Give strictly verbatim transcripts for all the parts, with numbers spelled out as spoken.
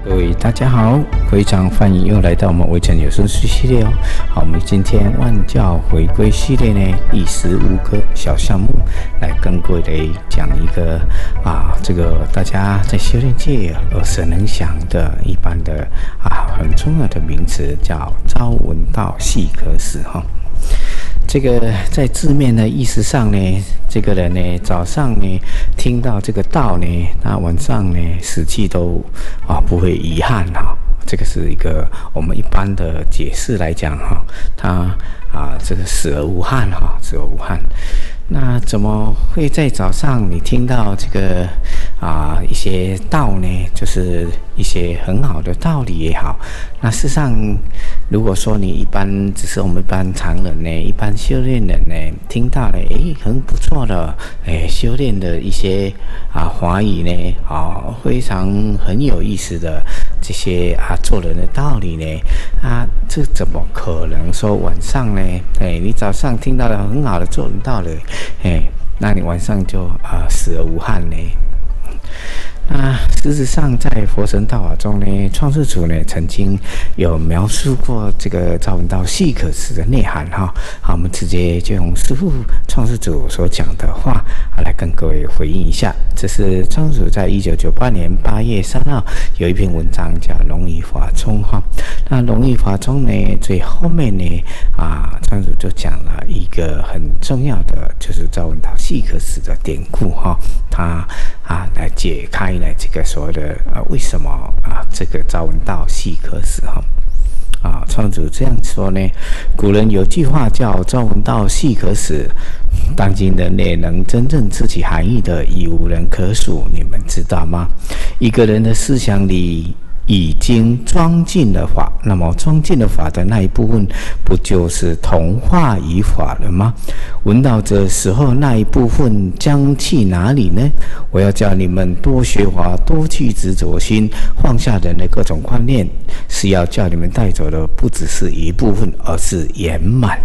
各位大家好，非常欢迎又来到我们微尘有声书系列哦。好，我们今天万教回归系列呢，第十五个小项目，来跟各位讲一个啊，这个大家在修炼界耳熟能详的一般的啊很重要的名词，叫朝闻道，夕可死哈。这个在字面的意思上呢，这个人呢早上呢听到这个道呢，那晚上呢死去都啊不会遗憾哈。这个是一个我们一般的解释来讲哈，他啊这个死而无憾哈，死而无憾。那怎么会在早上你听到这个啊一些道呢？就是一些很好的道理也好。那事实上，如果说你一般只是我们一般常人呢，一般修炼人呢，听到了诶很不错的诶修炼的一些啊华语呢啊非常很有意思的这些啊做人的道理呢啊，这怎么可能说晚上呢？诶，你早上听到了很好的做人道理。哎，那你晚上就啊、呃、死而无憾呢？那事实上，在佛神道法中呢，创世主呢曾经有描述过这个朝闻道，夕可死的内涵哈。好，我们直接就用师父创世主所讲的话来跟各位回应一下。这是创世主在一九九八年八月三号有一篇文章叫《龙语法宗》哈。那《龙语法宗》呢，最后面呢啊，创世主就讲了一个很重要的，就是朝闻道，夕可死的典故哈。他啊来解开呢这个所谓的呃为什么啊这个朝闻道，夕可死哈啊，创主这样说呢，古人有句话叫朝闻道，夕可死，当今人类能真正知其含义的已无人可数，你们知道吗？一个人的思想里已经装进了法，那么装进了法的那一部分，不就是同化于法了吗？闻到这时候那一部分将去哪里呢？我要叫你们多学法，多去执着心，放下人的各种观念，是要叫你们带走的不只是一部分，而是圆满。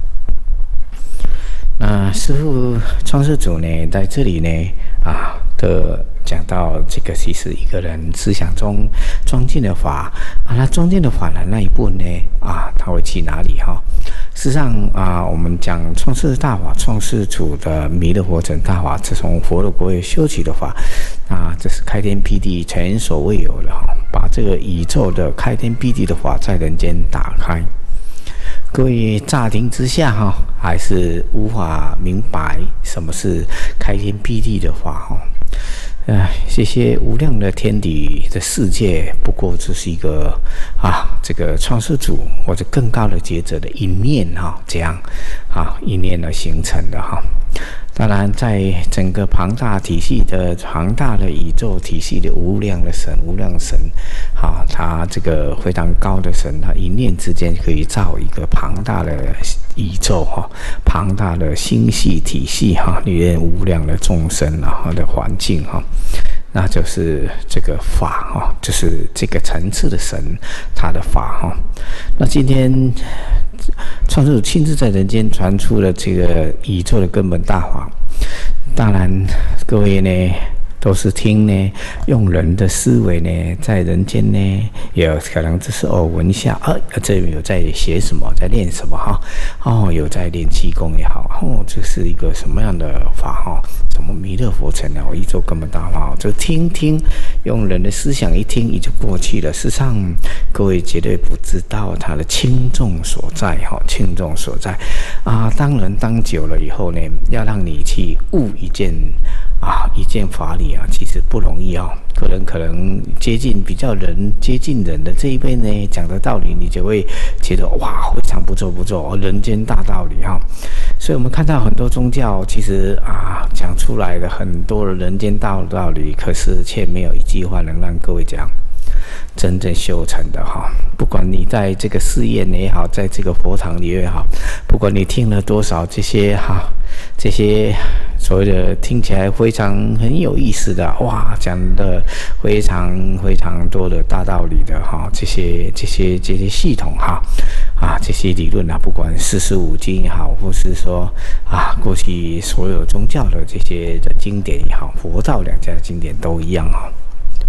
那师父创世主呢，在这里呢啊的讲到这个，其实一个人思想中装进了法啊，那装进了法的那一部分呢啊，他会去哪里哈？事实上啊，我们讲创世大法，创世主的弥勒佛成大法，这从佛的国位修起的法啊，这是开天辟地前所未有的哈，把这个宇宙的开天辟地的法在人间打开。各位乍听之下哈，还是无法明白什么是开天辟地的法哈。哎，这些无量的天地的世界，不过只是一个啊，这个创世主或者更高的觉者的一念哈，这样啊一念而形成的哈。当然，在整个庞大体系的庞大的宇宙体系的无量的神、无量神，哈，他这个非常高的神，他一念之间可以造一个庞大的宇宙哈，庞大的星系体系哈，里面无量的众生啊的环境哈，那就是这个法哈，就是这个层次的神，他的法哈。那今天创世主亲自在人间传出了这个宇宙的根本大法，当然各位呢都是听呢，用人的思维呢，在人间呢，有可能只是耳闻一下，啊，这有在写什么，在练什么哈，哦，有在练气功也好，哦，这是一个什么样的法哈？什么弥勒佛成了宇宙根本大法，就听听，用人的思想一听，也就过去了。事实上，各位绝对不知道它的轻重所在哈，轻重所在啊！当人当久了以后呢，要让你去悟一件。啊，一件法理啊，其实不容易啊。个人可能接近比较人接近人的这一辈呢，讲的道理，你就会觉得哇，非常不错不错，人间大道理哈。所以我们看到很多宗教，其实啊，讲出来的很多的人间大道理，可是却没有一句话能让各位讲真正修成的哈。不管你在这个寺院也好，在这个佛堂里也好，不管你听了多少这些哈，这些所谓的听起来非常很有意思的哇，讲的非常非常多的大道理的哈，这些这些这些系统哈啊，这些理论啊，不管四书五经也好，或是说啊过去所有宗教的这些的经典也好，佛道两家的经典都一样哈。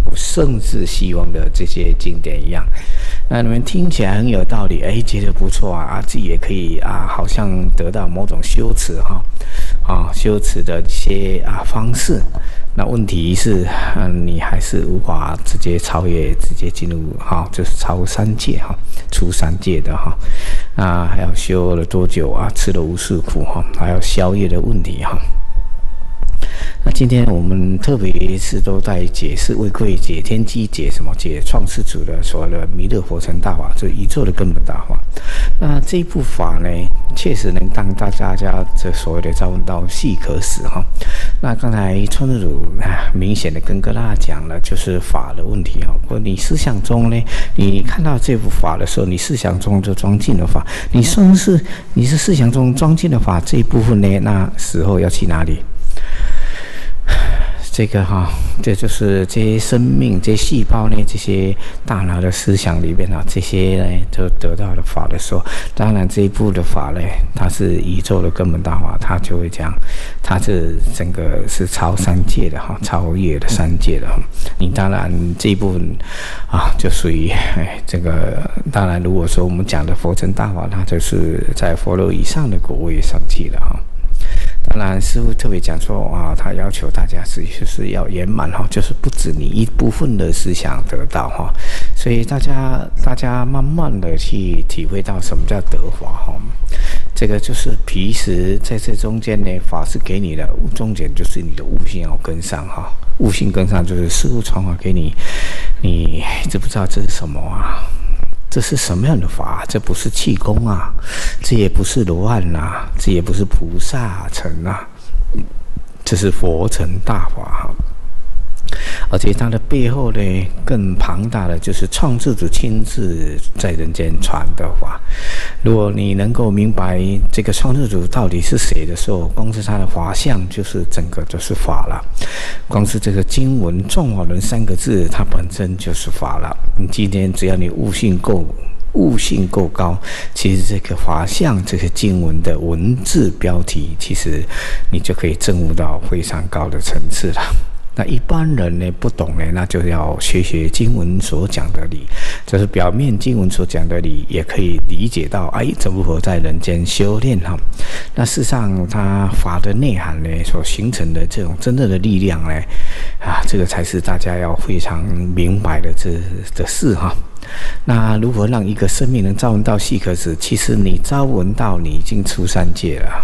甚至希望的这些经典一样。那你们听起来很有道理，哎，觉得不错啊，啊，自己也可以啊，好像得到某种修持哈，啊，修持的一些啊方式。那问题是，嗯，你还是无法直接超越，直接进入哈，就是超三界哈，出三界的哈。那还要修了多久啊？吃了无数苦哈，还有宵夜的问题哈。那今天我们特别是都在解释为贵解天机解什么解创世主的所谓的弥勒佛成大法，这宇宙的根本大法。那这一部法呢，确实能让大家家这所谓的招闻到细可使哈。那刚才创世主啊，明显的跟各大家讲了，就是法的问题哈。不过你思想中呢，你看到这部法的时候，你思想中就装进了法。你说是你是思想中装进了法这一部分呢，那时候要去哪里？这个哈，这就是这些生命、这些细胞呢，这些大脑的思想里面啊，这些呢就得到了法的时候，当然这一部的法呢，它是宇宙的根本大法，它就会讲，它是整个是超三界的哈，超越的三界的哈。你当然这一部分啊，就属于哎这个，当然如果说我们讲的佛成大法，它就是在佛罗以上的果位上去了哈。当然，师父特别讲说啊，他要求大家是就是要圆满哈，就是不止你一部分的思想得到哈，所以大家大家慢慢的去体会到什么叫得法哈。这个就是平时在这中间呢，法是给你的，重点就是你的悟性要跟上哈，悟性跟上就是师父传法给你，你知不知道这是什么啊？这是什么样的法？这不是气功啊，这也不是罗汉啊，这也不是菩萨成啊，这是佛成大法哈。而且它的背后呢，更庞大的就是创世主亲自在人间传的法。如果你能够明白这个创世主到底是谁的时候，光是他的法相就是整个就是法了。光是这个经文“众法轮”三个字，它本身就是法了。你今天只要你悟性够。悟性够高，其实这个法相这些经文的文字标题，其实你就可以证悟到非常高的层次了。那一般人呢不懂呢，那就要学学经文所讲的理，就是表面经文所讲的理，也可以理解到，哎，怎么何在人间修炼哈？那事实上，它法的内涵呢，所形成的这种真正的力量呢，啊，这个才是大家要非常明白的这的事哈。那如何让一个生命能招闻到细可使？其实你招闻到，你已经出三界了。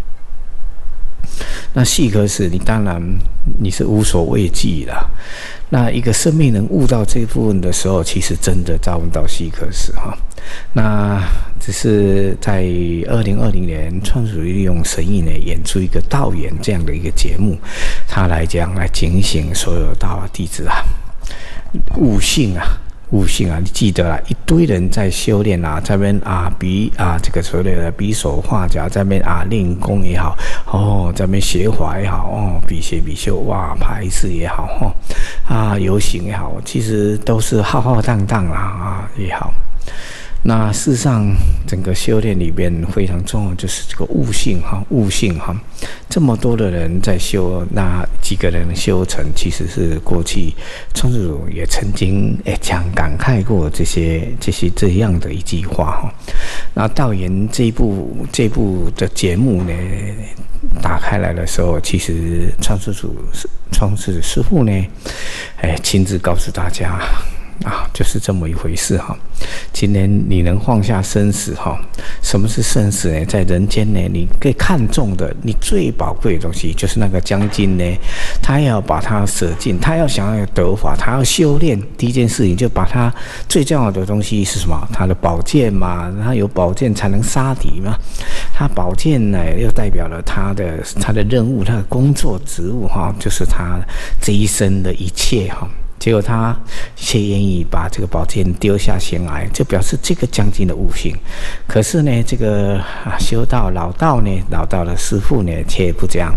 那细可使，你当然你是无所畏惧了。那一个生命能悟到这部分的时候，其实真的招闻到细可使哈。那只是在二零二零年，创世主利用神意呢，演出一个道演这样的一个节目，他来讲来警醒所有大法弟子啊，悟性啊。悟性啊，你记得啦，一堆人在修炼啊，在那边啊比啊这个所谓的比手画脚，在那边啊练功也好，哦，在那边学法也好，哦，比学比修，哇，排斥也好，哦，啊游行也好，其实都是浩浩荡荡啦啊也好。那事实上，整个修炼里边非常重要，就是这个悟性哈，悟性哈。这么多的人在修，那几个人修成，其实是过去创世主也曾经诶讲感慨过这些这些这样的一句话哈。那道研这一部这部的节目呢，打开来的时候，其实创世主创世师父呢，哎亲自告诉大家。啊，就是这么一回事哈。今天你能放下生死哈？什么是生死呢？在人间呢，你可以看重的，你最宝贵的东西，就是那个将军呢，他要把它舍尽，他要想要得法，他要修炼。第一件事情就把他最重要的东西是什么？他的宝剑嘛，他有宝剑才能杀敌嘛。他宝剑呢，又代表了他的他的任务，他的工作职务哈，就是他这一生的一切哈。结果他却愿意把这个宝剑丢下悬崖，就表示这个将军的悟性。可是呢，这个啊修道老道呢，老道的师父呢，却不这样，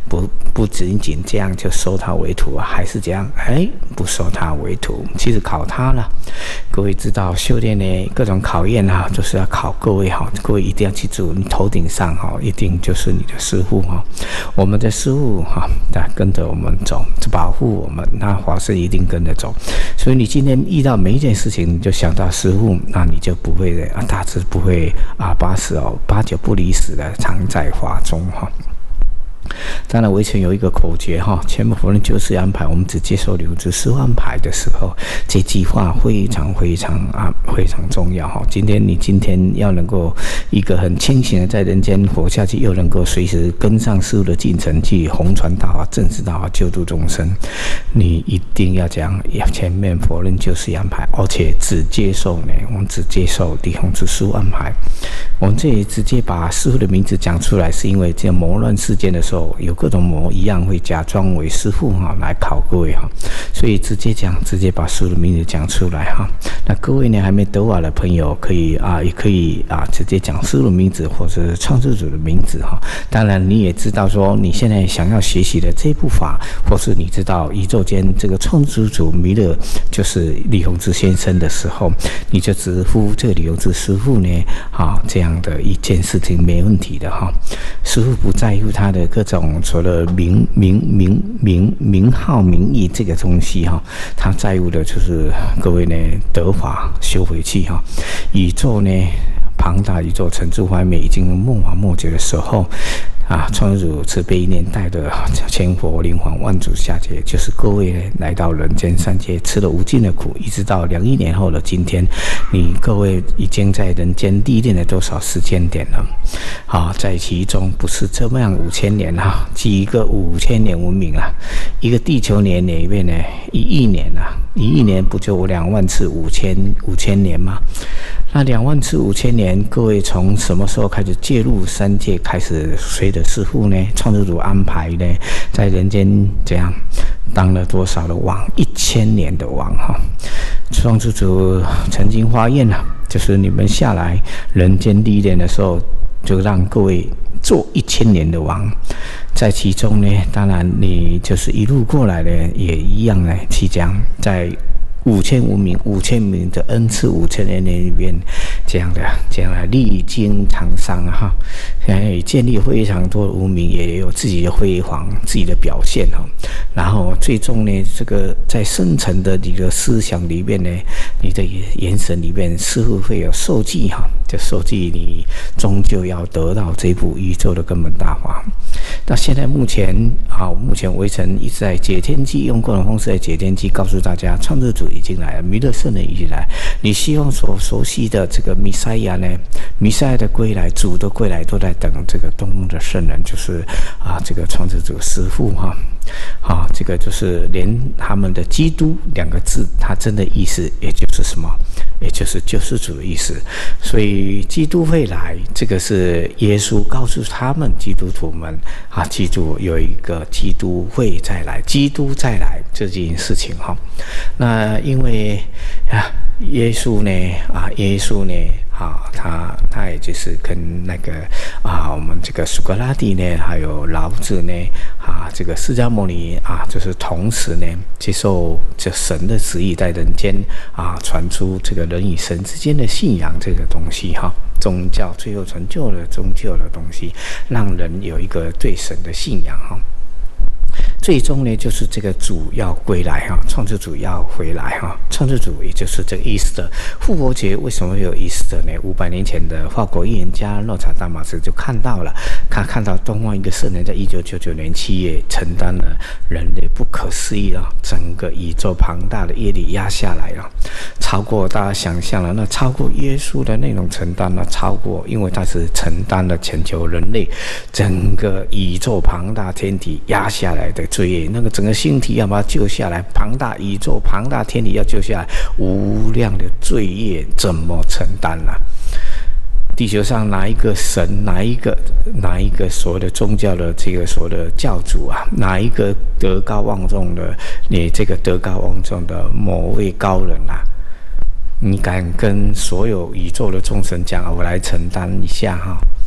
不不仅仅这样就收他为徒啊，还是这样，哎，不收他为徒，其实考他了。各位知道修炼呢，各种考验啊，就是要考各位哈，各位一定要记住，你头顶上哈，一定就是你的师父哈，我们的师父哈，他跟着我们走，保护我们，那法师一定跟着走。所以你今天遇到每一件事情，你就想到师父，那你就不会啊，大致不会啊，八十哦，八九不离十的常在法中哈。当然，我以前有一个口诀哈，全部佛人就是安排，我们只接受流知师父安排的时候，这句话非常非常啊非常重要哈。今天你今天要能够一个很清醒的在人间活下去，又能够随时跟上师父的进程去弘传大法、正视大法、救度众生，你一定要讲，前面佛人就是安排，而且只接受呢，我们只接受地弘之师父安排。我们这里直接把师父的名字讲出来，是因为在魔乱世间的时候，有各种魔一样会假装为师父哈来考各位哈，所以直接讲，直接把师父的名字讲出来哈。那各位呢还没得法的朋友，可以啊，也可以啊，直接讲师父的名字或者是创世主的名字哈。当然你也知道说，你现在想要学习的这部法，或是你知道宇宙间这个创世主弥勒就是李洪志先生的时候，你就直呼这个李洪志师父呢，啊，这样的一件事情没问题的哈。师父不在乎他的各种除了名名名名名号名义这个东西哈，他在乎的就是各位呢得法修回去哈。宇宙呢庞大，宇宙层出不穷，已经没完没绝的时候。啊，创世主慈悲一念带的千佛灵皇万祖下界，就是各位呢来到人间三界，吃了无尽的苦，一直到两亿年后的今天，你各位已经在人间历练了多少时间点了？啊，在其中不是这么样五千年啊，几个五千年文明啊，一个地球年里面呢一亿年啊，一亿年不就两万次五千五千年吗？那两万次五千年，各位从什么时候开始介入三界，开始随着师父呢，创世主安排呢，在人间这样当了多少的王？一千年的王哈！创世主曾经发愿啊，就是你们下来人间历练的时候，就让各位做一千年的王。在其中呢，当然你就是一路过来的，也一样呢，去讲在。五千无名，五千名的恩赐，五千年里面，这样的这样的历经沧桑哈，哎，建立非常多的无名，也有自己的辉煌，自己的表现哈。然后最终呢，这个在深层的你的思想里面呢，你的眼神里面似乎会有受记哈，这受记你终究要得到这部宇宙的根本大法。那现在目前啊，目前微尘一直在解天机，用各种方式在解天机，告诉大家，创世主已经来了，弥勒圣人已经来。你希望所熟悉的这个弥赛亚呢，弥赛亚的归来，主的归来，都在等这个东方的圣人，就是啊，这个创世主师父哈。啊，这个就是连他们的基督两个字，它真的意思也就是什么？也就是救世主的意思。所以基督会来，这个是耶稣告诉他们基督徒们啊，记住有一个基督会再来，基督再来这件事情哈。那因为啊，耶稣呢啊，耶稣呢。啊，他他也就是跟那个啊，我们这个苏格拉底呢，还有老子呢，啊，这个释迦牟尼啊，就是同时呢接受这神的旨意，在人间啊传出这个人与神之间的信仰这个东西哈，宗教最后成就了宗教的东西，让人有一个对神的信仰哈。最终呢，就是这个主要归来哈，创世主要回来哈，创世主也就是这个意思的复活节为什么会有意思的呢？五百年前的法国预言家诺查丹马斯就看到了，他看到东方一个圣人在一九九九年七月承担了人类不可思议啊，整个宇宙庞大的业力压下来了，超过大家想象了，那超过耶稣的那种承担了，超过，因为他是承担了全球人类整个宇宙庞大天体压下来的罪业，那个整个星体要把它救下来，庞大宇宙庞大天体要救下来，无量的罪业怎么承担呢、啊？地球上哪一个神，哪一个哪一个所谓的宗教的这个所谓的教主啊，哪一个德高望重的，你这个德高望重的某位高人啊，你敢跟所有宇宙的众生讲，我来承担一下哈？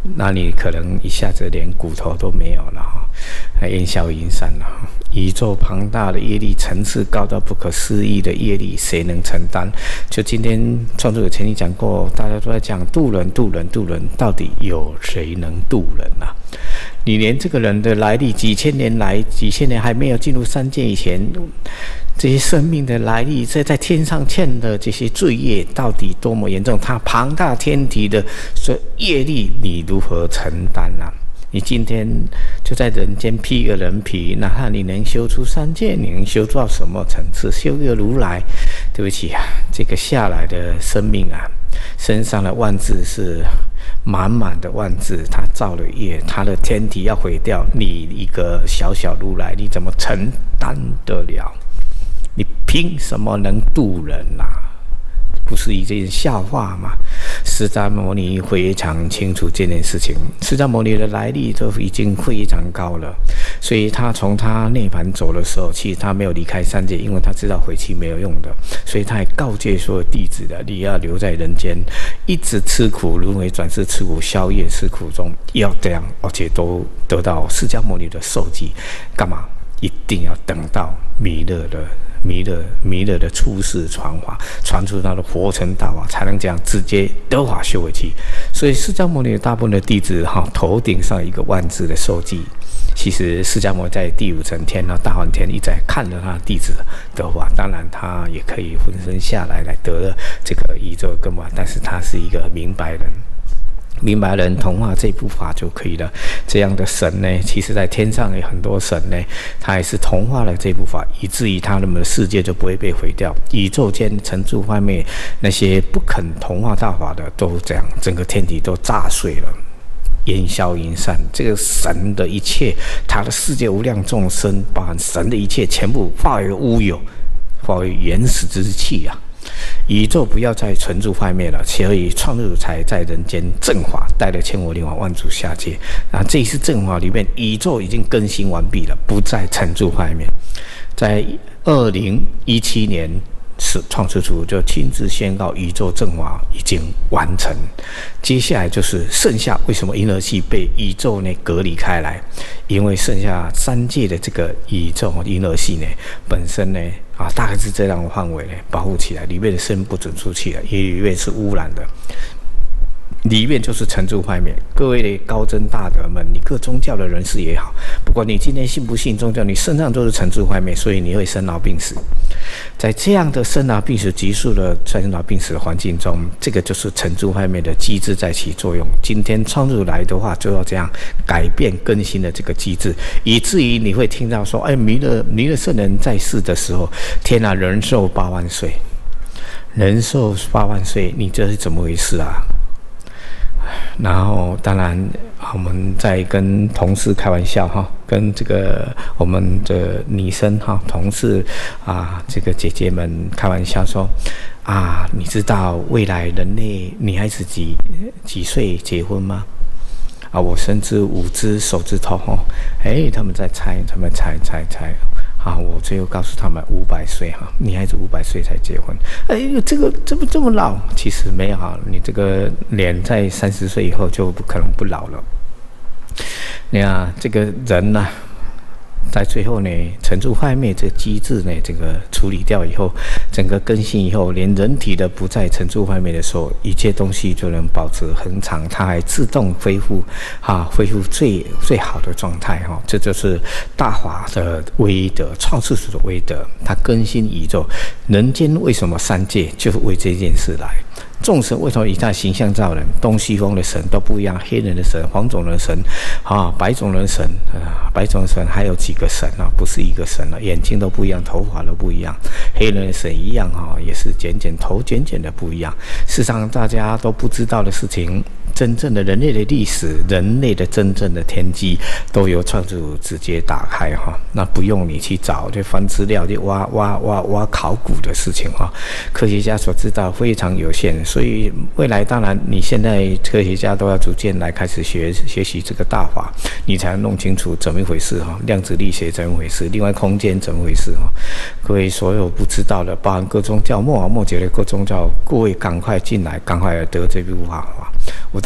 那你可能一下子连骨头都没有了哈，烟消云散了。宇宙庞大的业力，层次高到不可思议的业力，谁能承担？就今天创作者曾经讲过，大家都在讲渡人、渡人、渡人，到底有谁能渡人啊？你连这个人的来历，几千年来，几千年还没有进入三界以前，这些生命的来历，这在天上欠的这些罪业，到底多么严重？它庞大天体的所业力，你如何承担啊？你今天就在人间披个人皮，哪怕你能修出三界，你能修到什么层次？修个如来，对不起啊，这个下来的生命啊，身上的万字是满满的万字，他造了业，他的天体要毁掉，你一个小小如来，你怎么承担得了？你凭什么能渡人啊？不是一件笑话吗？释迦牟尼非常清楚这件事情，释迦牟尼的来历都已经非常高了，所以他从他涅槃走的时候，其实他没有离开三界，因为他知道回去没有用的，所以他还告诫所有弟子的，你要留在人间，一直吃苦，轮回转世吃苦，消业吃苦中，要这样，而且都得到释迦牟尼的受记，干嘛？一定要等到弥勒的。弥勒弥勒的出世传法，传出他的佛成大法，才能这样直接得法修为去。所以释迦牟尼大部分的弟子哈，头顶上一个万字的受记。其实释迦牟尼在第五层天呢，大梵天一直在看着他的弟子得法，当然他也可以浑身下来来得了这个宇宙根本，但是他是一个明白人。明白人同化这部法就可以了。这样的神呢，其实在天上有很多神呢，他也是同化了这部法，以至于他们的世界就不会被毁掉。宇宙间层次方面，那些不肯同化大法的，都这样，整个天体都炸碎了，烟消云散。这个神的一切，他的世界无量众生，包含神的一切，全部化为乌有，化为原始之气啊！宇宙不要再存住坏灭了，所以创世主才在人间正法，带了千我灵法万主下界。啊，这一次正法里面，宇宙已经更新完毕了，不再存住坏灭。在二零一七年，是创世主就亲自宣告宇宙正法已经完成。接下来就是剩下为什么银河系被宇宙呢隔离开来？因为剩下三界的这个宇宙银河系呢，本身呢。啊，大概是这样的范围呢，保护起来，里面的声不准出去了，因为里面是污染的，里面就是沉住坏灭。各位的高僧大德们，你各宗教的人士也好，不管你今天信不信宗教，你身上都是沉住坏灭，所以你会生老病死。在这样的生老病死急速的生老病死的环境中，这个就是沉住坏灭的机制在起作用。今天创入来的话，就要这样改变更新的这个机制，以至于你会听到说，哎，弥勒弥勒圣人在世的时候，天啊，人寿八万岁，人寿八万岁，你这是怎么回事啊？然后，当然，我们在跟同事开玩笑哈，跟这个我们的女生哈同事啊，这个姐姐们开玩笑说啊，你知道未来人类女孩子几几岁结婚吗？啊，我伸出五只手指头哈，哎，他们在猜，他们猜猜猜。啊，我最后告诉他们五百岁哈，女孩子五百岁才结婚。哎呦，这个这么这么老？其实没有哈，你这个脸在三十岁以后就不可能不老了。你看这个人呢、啊，在最后呢，沉住坏灭这个机制呢，这个处理掉以后，整个更新以后，连人体的不再沉住坏灭的时候，一切东西就能保持恒常，它还自动恢复，啊，恢复最最好的状态哈、哦。这就是大法的威德，创世主的威德，它更新宇宙。人间为什么三界，就是为这件事来。众神为什么以他形象造人？东西方的神都不一样，黑人的神、黄种人的神啊、白种人神啊、白种人神还有几个神啊？不是一个神了、啊，眼睛都不一样，头发都不一样。黑人的神一样哈、啊，也是剪剪头、剪剪的不一样。事实上，大家都不知道的事情。真正的人类的历史，人类的真正的天机，都由创世主直接打开哈，那不用你去找，就翻资料，就挖挖挖挖考古的事情哈。科学家所知道非常有限，所以未来当然你现在科学家都要逐渐来开始学学习这个大法，你才能弄清楚怎么一回事哈，量子力学怎么回事，另外空间怎么回事哈。各位所有不知道的，包含各宗教末啊末节的各宗教，各位赶快进来，赶快得这部法。我都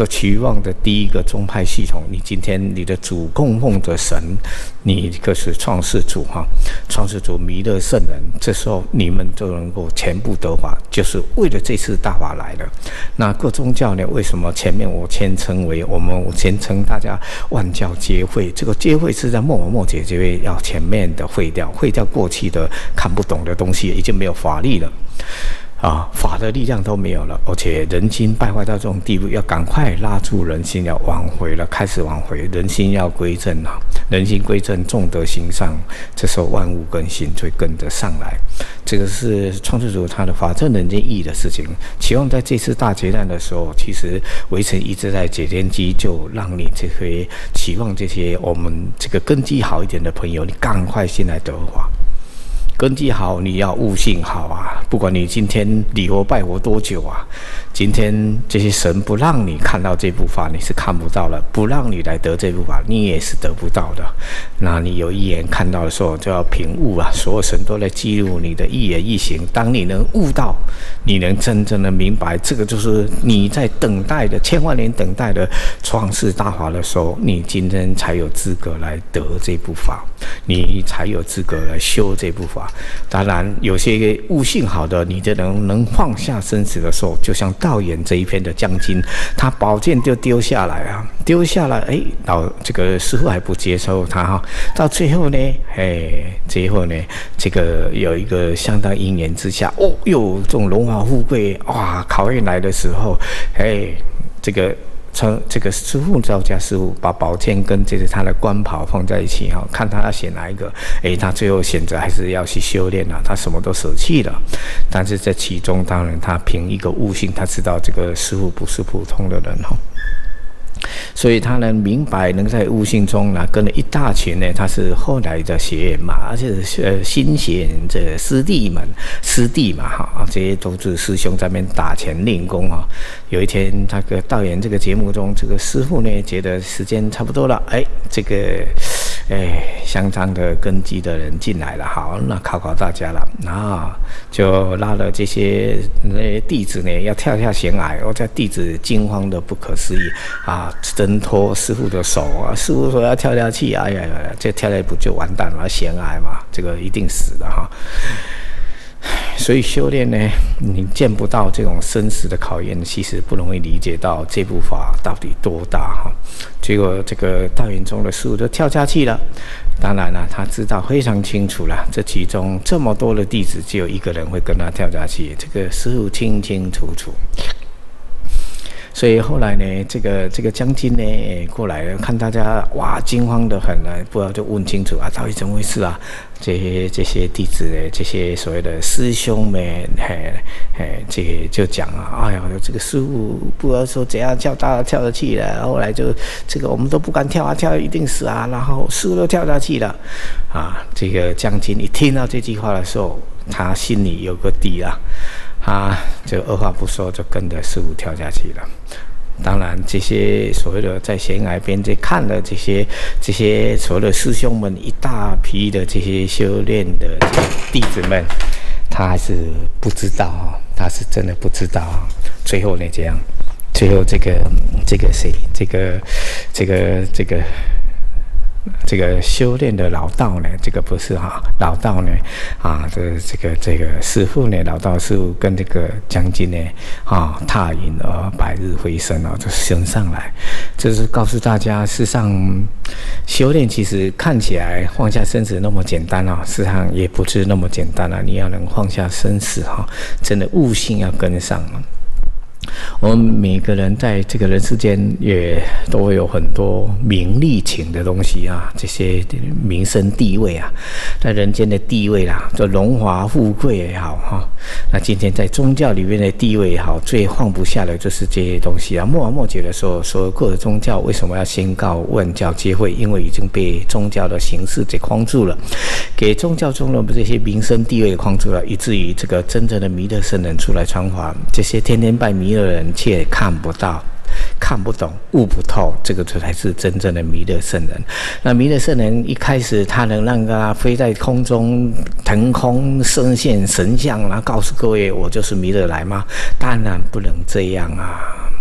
所期望的第一个宗派系统，你今天你的主供奉的神，你这个是创世主哈，创世主弥勒圣人，这时候你们就能够全部得法，就是为了这次大法来了。那各宗教呢？为什么前面我谦称为我们我谦称大家万教皆会？这个皆会是在末末末节就会要前面的会掉，会掉过去的看不懂的东西，已经没有法力了。啊，法的力量都没有了，而且人心败坏到这种地步，要赶快拉住人心，要挽回了，开始挽回，人心要归正啊！人心归正，众德行上，这时候万物更新就会跟着上来。这个是创世主他的法正人间义的事情。期望在这次大劫难的时候，其实微臣一直在解天机，就让你这些期望这些我们这个根基好一点的朋友，你赶快先来得法。根基好，你要悟性好啊！不管你今天礼佛拜佛多久啊，今天这些神不让你看到这部法，你是看不到了；不让你来得这部法，你也是得不到的。那你有一眼看到的时候，就要凭悟啊！所有神都在记录你的一言一行。当你能悟到，你能真正的明白，这个就是你在等待的千万年等待的创世大法的时候，你今天才有资格来得这部法，你才有资格来修这部法。当然，有些悟性好的，你就能能放下生死的时候，就像道演这一篇的将军，他宝剑就丢下来啊，丢下来，哎，老这个师父还不接受他哈，到最后呢，哎，最后呢，这个有一个相当因缘之下，哦哟，这种荣华富贵，哇，考验来的时候，哎，这个。从这个师父道家师父把宝剑跟这个他的官袍放在一起哈，看他要选哪一个，诶，他最后选择还是要去修炼了，他什么都舍弃了。但是在其中，当然他凭一个悟性，他知道这个师父不是普通的人哈。所以他能明白，能在悟性中呢，跟了一大群呢，他是后来的学员嘛，而且呃新学员这师弟们、师弟嘛哈，这些都是师兄在那边打拳练功啊。有一天，那个导演这个节目中，这个师父呢觉得时间差不多了，哎，这个哎相当的根基的人进来了，好，那考考大家了，啊，就拉了这些那弟子呢要跳下悬崖，我这弟子惊慌的不可思议啊！挣脱师父的手啊！师父说要跳下去，哎呀呀，这跳下去不就完蛋了？悬崖嘛，这个一定死的哈。所以修炼呢，你见不到这种生死的考验，其实不容易理解到这部法到底多大哈。结果这个道元中的师父就跳下去了。当然了，他知道非常清楚了，这其中这么多的弟子，只有一个人会跟他跳下去，这个师父清清楚楚。所以后来呢，这个这个将军呢过来了，看大家哇惊慌得很了，不知道就问清楚啊，到底怎么回事啊？这些这些弟子呢，这些所谓的师兄们，嘿，嘿，这个就讲啊，哎呀，这个师父不知道说怎样叫大家跳下去了，后来就这个我们都不敢跳啊，跳一定死啊，然后师父都跳下去了，啊，这个将军一听到这句话的时候，他心里有个底啊。他就二话不说，就跟着师父跳下去了。当然，这些所谓的在悬崖边这看了这些这些所谓的师兄们一大批的这些修炼的这些弟子们，他还是不知道啊，他是真的不知道啊。最后呢，这样，最后这个这个谁，这个这个这个。这个修炼的老道呢，这个不是哈，老道呢，啊，这这个这个师父呢，老道师父跟这个将军呢，啊，踏云而百日回升哦，就升上来。这是告诉大家，事实上修炼其实看起来放下生死那么简单啊，事实上也不是那么简单啊。你要能放下生死哈，真的悟性要跟上啊。我们每个人在这个人世间也都会有很多名利情的东西啊，这些名声地位啊，在人间的地位啦，这荣华富贵也好哈，那今天在宗教里面的地位也好，最放不下的就是这些东西啊。末末节的时候，所有各个宗教为什么要宣告万教皆会？因为已经被宗教的形式给框住了，给宗教中的这些名声地位框住了，以至于这个真正的弥勒圣人出来传法，这些天天拜弥勒的人却看不到、看不懂、悟不透，这个才是真正的弥勒圣人。那弥勒圣人一开始他能让他飞在空中腾空升现神像，然后告诉各位我就是弥勒来吗？当然不能这样啊！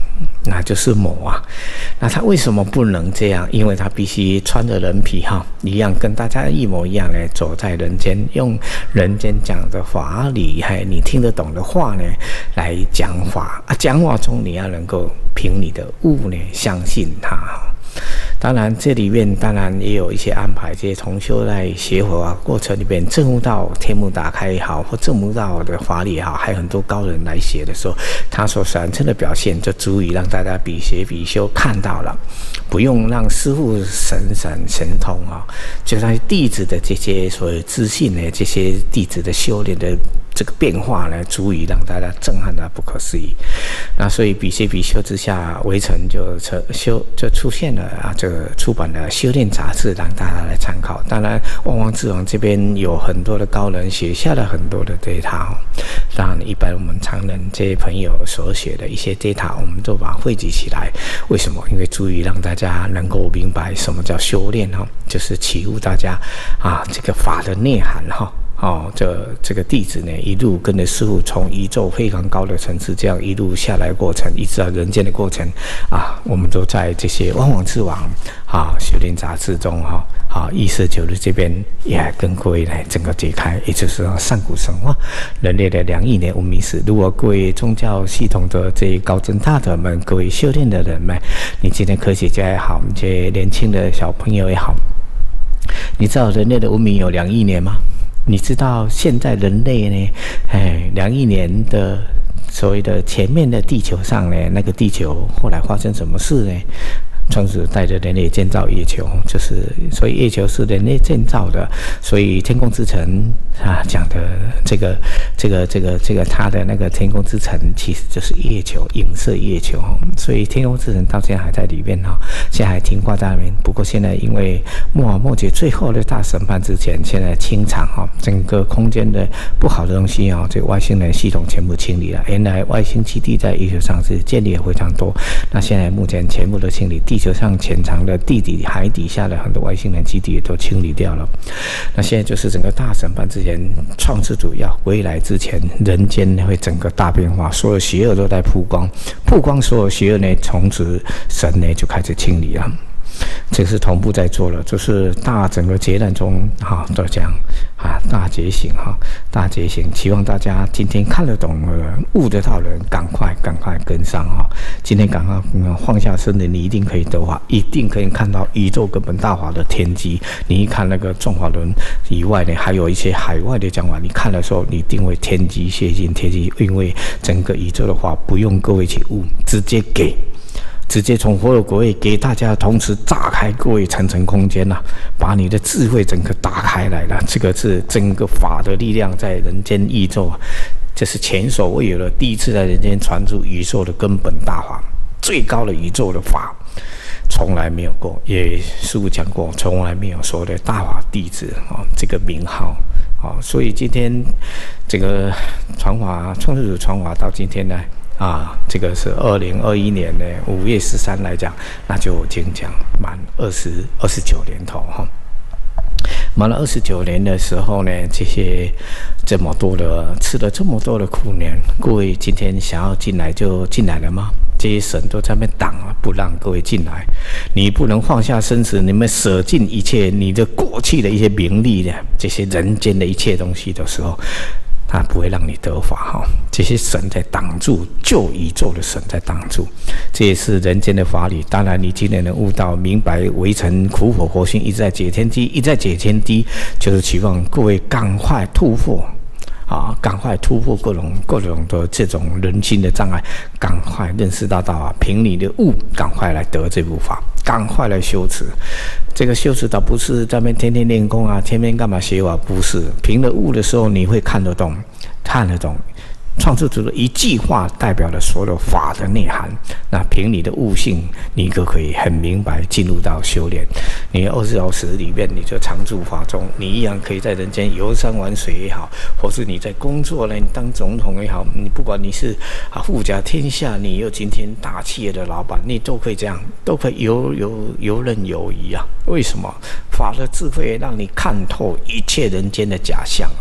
那就是魔啊。那他为什么不能这样？因为他必须穿着人皮哈，一样跟大家一模一样呢，走在人间，用人间讲的法理，还你听得懂的话呢，来讲法啊。讲话中你要能够凭你的悟呢，相信他。当然，这里面当然也有一些安排，这些同修在学佛啊过程里边，证悟到天目打开也好，或证悟到的法理也好，还有很多高人来学的时候，他所产生的表现，就足以让大家比学比修看到了，不用让师父神神神通啊，就像弟子的这些所谓自信呢，这些弟子的修炼的这个变化呢，足以让大家震撼的不可思议。那所以比学比修之下，微尘就修就出现了啊，这个出版了修炼杂志，让大家来参考。当然，旺旺之王这边有很多的高人写下了很多的 data， 当然一般我们常人这些朋友所写的一些 data， 我们都把它汇集起来。为什么？因为足以让大家能够明白什么叫修炼哈，就是启悟大家啊这个法的内涵哈。哦，这这个弟子呢，一路跟着师父从宇宙非常高的层次，这样一路下来过程，一直到人间的过程啊，我们都在这些旺旺之王啊修炼杂志中哈啊一四九日这边也跟各位来整个解开，也就是说上古神话人类的两亿年文明史。如果各位宗教系统的这些高僧大德们，各位修炼的人们，你今天科学家也好，这些年轻的小朋友也好，你知道人类的文明有两亿年吗？你知道现在人类呢，哎，两亿年的所谓的前面的地球上呢，那个地球后来发生什么事呢？创世带着人类建造月球，就是所以月球是人类建造的，所以天空之城啊讲的这个这个这个这个它的那个天空之城其实就是月球，影射月球，所以天空之城到现在还在里面哈，现在还停挂在那边。不过现在因为末法末节最后的大审判之前，现在清场哈，整个空间的不好的东西啊，这个外星人系统全部清理了。原来外星基地在月球上是建立也非常多，那现在目前全部都清理。地球上潜藏的地底、海底下的很多外星人基地也都清理掉了。那现在就是整个大审判之前，创世主要归来之前，人间会整个大变化，所有邪恶都在曝光，曝光所有邪恶呢，从此神呢就开始清理了。这是同步在做了，就是大整个劫难中哈，都这样啊，大觉醒哈，大觉醒，希望大家今天看得懂的人、悟得到的人，赶快赶快跟上哈。今天赶快、嗯、放下身体，你一定可以得法，一定可以看到宇宙根本大法的天机。你一看那个转法轮以外呢，还有一些海外的讲法，你看的时候，你一定会天机谢尽天机，因为整个宇宙的话不用各位去悟，直接给。直接从佛有国位给大家，同时炸开各位层层空间呐、啊，把你的智慧整个打开来了。这个是整个法的力量在人间宇宙，这是前所未有的，第一次在人间传出宇宙的根本大法，最高的宇宙的法，从来没有过。也师父讲过，从来没有所谓的大法弟子啊、哦、这个名号啊、哦，所以今天这个传法创世主传法到今天呢。啊，这个是二零二一年的五月十三来讲，那就已经讲满二十二十九年头哈。满了二十九年的时候呢，这些这么多的吃了这么多的苦年，各位今天想要进来就进来了吗？这些神都在那边挡啊，不让各位进来。你不能放下生死，你们舍尽一切你的过去的一些名利的这些人间的一切东西的时候。他不会让你得法哈，这些神在挡住，旧宇宙的神在挡住，这也是人间的法理。当然，你今天能悟到、明白，围城苦火活心一直在解天机，一直在解天机，就是期望各位赶快突破啊，赶快突破各种各种的这种人心的障碍，赶快认识到道啊，凭你的悟，赶快来得这部法，赶快来修持。这个修持倒不是在那边天天练功啊，天天干嘛学法，不是。凭了悟的时候，你会看得懂，看得懂。创世主的一句话代表了所有法的内涵。那凭你的悟性，你就可以很明白进入到修炼。你二十四小时里面，你就常住法中，你一样可以在人间游山玩水也好，或是你在工作呢，你当总统也好，你不管你是啊富甲天下，你有今天大企业的老板，你都可以这样，都可以游游游刃有余啊。为什么？法的智慧让你看透一切人间的假象啊！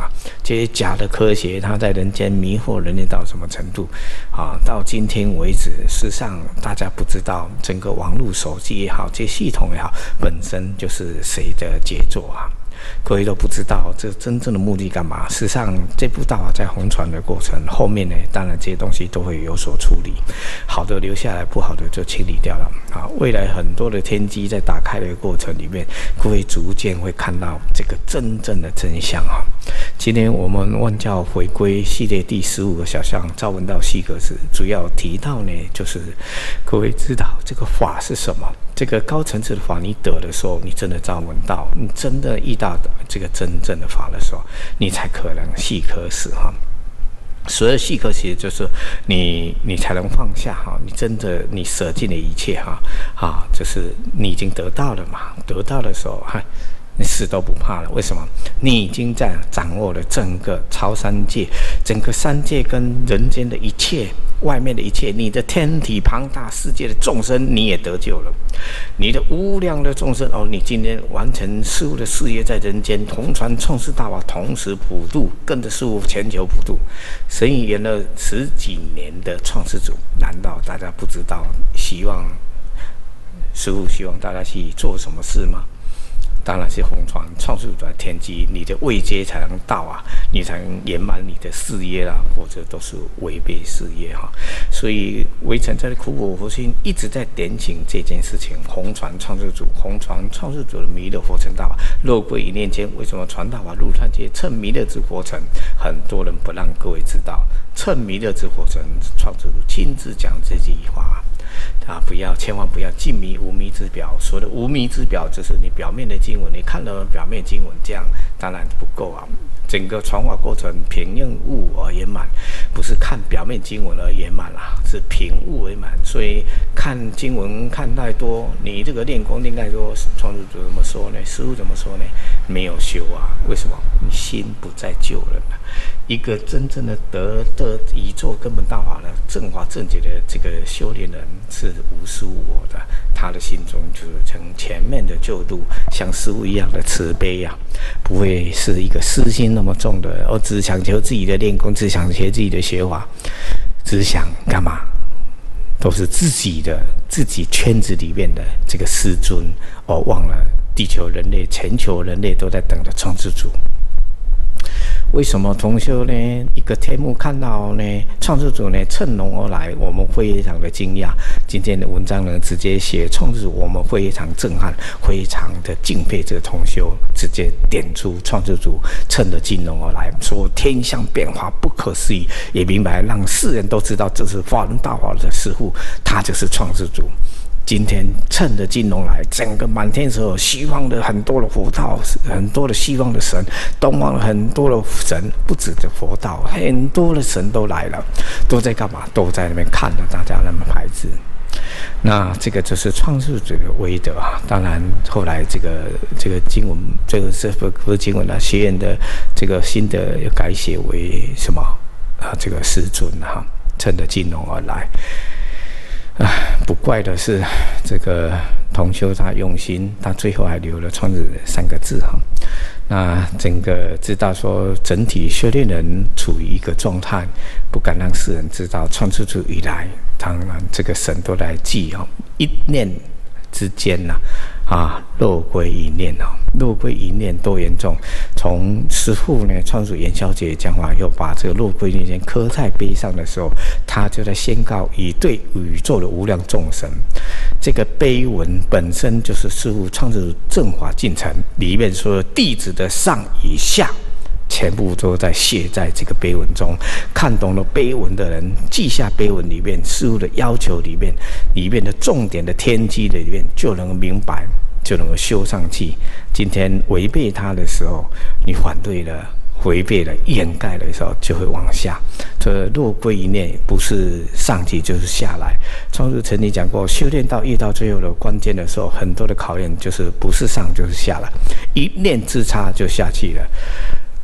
这些假的科学，它在人间迷惑人类到什么程度？啊，到今天为止，事实上大家不知道，整个网络手机也好，这些系统也好，本身就是谁的杰作啊？各位都不知道这真正的目的干嘛？事实上，这部大法在红传的过程后面呢，当然这些东西都会有所处理，好的留下来，不好的就清理掉了啊。未来很多的天机在打开的过程里面，各位逐渐会看到这个真正的真相啊。今天我们万教回归系列第十五个小项赵文道细格子，主要提到呢，就是各位知道这个法是什么？这个高层次的法，你得的时候，你真的照闻到，你真的遇到的这个真正的法的时候，你才可能细可死哈。所谓细可其实就是你，你才能放下哈，你真的你舍尽了一切哈，啊，就是你已经得到了嘛，得到的时候哈。你死都不怕了，为什么？你已经在掌握了整个超三界，整个三界跟人间的一切，外面的一切，你的天体庞大世界的众生，你也得救了。你的无量的众生哦，你今天完成师父的事业，在人间同传创世大法，同时普渡，跟着师父全球普渡。神已演了十几年的创世主，难道大家不知道？希望师父希望大家去做什么事吗？当然是红传创世主的天机，你的位阶才能到啊，你才能圆满你的事业啦，或者都是违背事业哈。所以微尘在苦口婆心一直在点醒这件事情。红传创世主，红传创世主的弥勒佛成大法，肉桂一念间，为什么传大法入三界？趁弥勒之佛成，很多人不让各位知道，趁弥勒之佛成，创世主亲自讲这句话。啊，不要，千万不要尽迷无迷之表。所谓的无迷之表，就是你表面的经文，你看了表面经文，这样当然不够啊。整个传法过程凭应悟而圆满，不是看表面经文而圆满啦，是凭悟为满。所以看经文看太多，你这个练功练太多，创世主怎么说呢？师父怎么说呢？没有修啊？为什么？你心不再救人了。一个真正的得的宇宙根本大法的正法正解的这个修炼人是无私无我的，他的心中就是从前面的救度，像师父一样的慈悲呀、啊，不会是一个私心那么重的，而只想求自己的练功，只想学自己的学法，只想干嘛？都是自己的自己圈子里面的这个师尊，而忘了地球人类、全球人类都在等着创世主。为什么同修呢？一个天幕看到呢，创世主呢趁龙而来，我们非常的惊讶。今天的文章呢直接写创世主，我们非常震撼，非常的敬佩这个同修，直接点出创世主趁着金龙而来，说天象变化不可思议，也明白让世人都知道这是法轮大法的师父，他就是创世主。今天趁着金龙来，整个满天时候，西方的很多的佛道，很多的西方的神，东方很多的神，不止的佛道，很多的神都来了，都在干嘛？都在那边看着大家那么排字。那这个就是创世主的威德啊！当然，后来这个这个经文，这个是不是经文啊？学院的这个新的要改写为什么啊？这个师尊哈、啊，趁着金龙而来。啊，不怪的是这个同修他用心，他最后还留了创世三个字哈。那整个知道说整体修炼人处于一个状态，不敢让世人知道创世主以来，当然这个神都来记哈，一念之间呐、啊，啊，肉归一念哦，肉归一念多严重。从师父呢，创世元宵节讲话，又把这个肉归一念刻在碑上的时候，他就在宣告以对宇宙的无量众生。这个碑文本身就是师父创世正法进程里面说弟子的上与下。全部都在写在这个碑文中，看懂了碑文的人，记下碑文里面师父的要求里面，里面的重点的天机里面，就能明白，就能够修上去。今天违背他的时候，你反对了，违背了，掩盖的时候，就会往下。这若归一念，不是上去就是下来。创世曾经讲过，修炼到遇到最后的关键的时候，很多的考验就是不是上就是下来，一念之差就下去了。